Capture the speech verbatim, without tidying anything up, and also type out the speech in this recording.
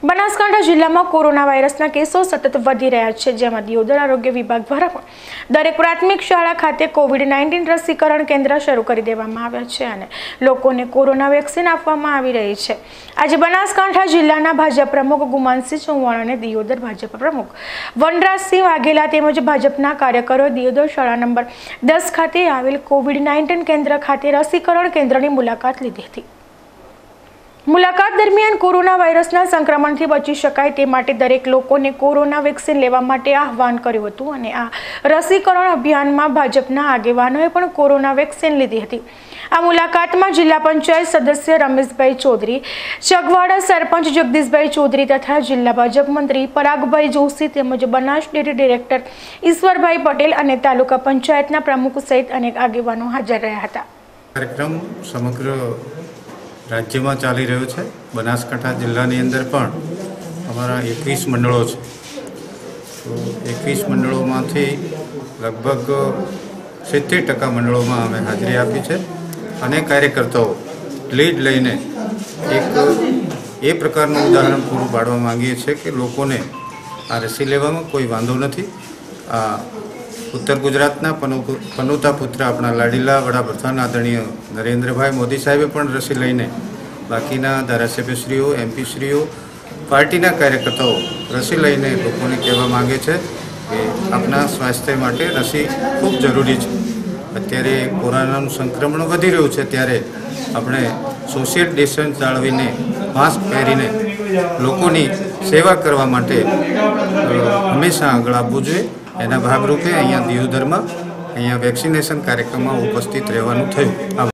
બનાસકાંઠા જિલ્લામાં કોરોના વાયરસના કેસો સતત વધી રહ્યા છે, જેમાં દિયોદર આરોગ્ય વિભાગ દ્વારા પણ દરેક પ્રાથમિક શાળા ખાતે કોવિડ નાઇન્ટીન રસીકરણ કેન્દ્ર શરૂ કરી દેવામાં આવ્યા છે અને લોકોને કોરોના વેક્સિન આપવામાં આવી રહી છે। આજે બનાસકાંઠા જિલ્લાના ભાજપ પ્રમુખ ગુમાનસિંહ ચૌહાણ અને દિયોદર ભાજપ પ્રમુખ વનરાજસિંહ વાઘેલા તેમજ ભાજપના કાર્યકરોએ દિયોદર શાળા નંબર દસ ખાતે આવેલ કોવિડ નાઇન્ટીન કેન્દ્ર ખાતે રસીકરણ કેન્દ્રની મુલાકાત લીધી હતી। मुलाकात दरमियान कोरोना वायरसना संक्रमणथी बची शकाय ते माटे दरेक लोकोने कोरोना वेक्सिन लेवा माटे आह्वान कर्युं हतुं अने आ रसीकरण अभियानमां भाजपना आगेवानोए पण कोरोना वेक्सिन लीधी हती। आ मुलाकातमां जिल्ला पंचायत सदस्य रमेशभाई चौधरी, चगवाड़ा सरपंच जगदीशभाई चौधरी तथा जिल्ला भाजप मंत्री परागभाई जोशी તેમજ બનાસ ડેરી ડિરેક્ટર ઈશ્વરભાઈ પટેલ અને તાલુકા પંચાયતના પ્રમુખ સહિત અનેક આગેવાનો હાજર રહ્યા હતા। कार्यक्रम समग्र राज्य में चाली रो है। बनासकांठा जिल्ला अंदर पण अमरा एकवीस मंडलों है, तो एकवीस मंडलों में लगभग सित्तेर टका मंडलों में अमे हाजरी आपी है और कार्यकर्ताओं लीड लईने एक ए प्रकारનું उदाहरण पूरुं पाडवा मांगीए छीए कि लोकोने आ रसी लेवामां कोई वांधो नथी। आ उत्तर गुजरातना पनोता पुत्र अपना लाडीला वडाप्रधान आदरणीय नरेन्द्रभाई मोदी साहेबे पण रसी लईने बाकीना धारासभ्यश्रीओ एमपीश्रीओ पार्टीना कार्यकर्ताओ रसी लईने लोकोने कहेवा मांगे छे कि आपना स्वास्थ्य माटे रसी खूब जरूरी है। अत्यारे कोरोनानुं संक्रमण वधी रह्युं छे त्यारे आपणे सोशियल डिस्टन्स जाळवीने मास्क पहेरीने लोकोनी सेवा करवा माटे हमेशा आगळ आववुं जोईए। एना भागरूपे अहींया दियोदर में अहींया वेक्सिनेशन कार्यक्रम में उपस्थित रहेवानुं थयुं।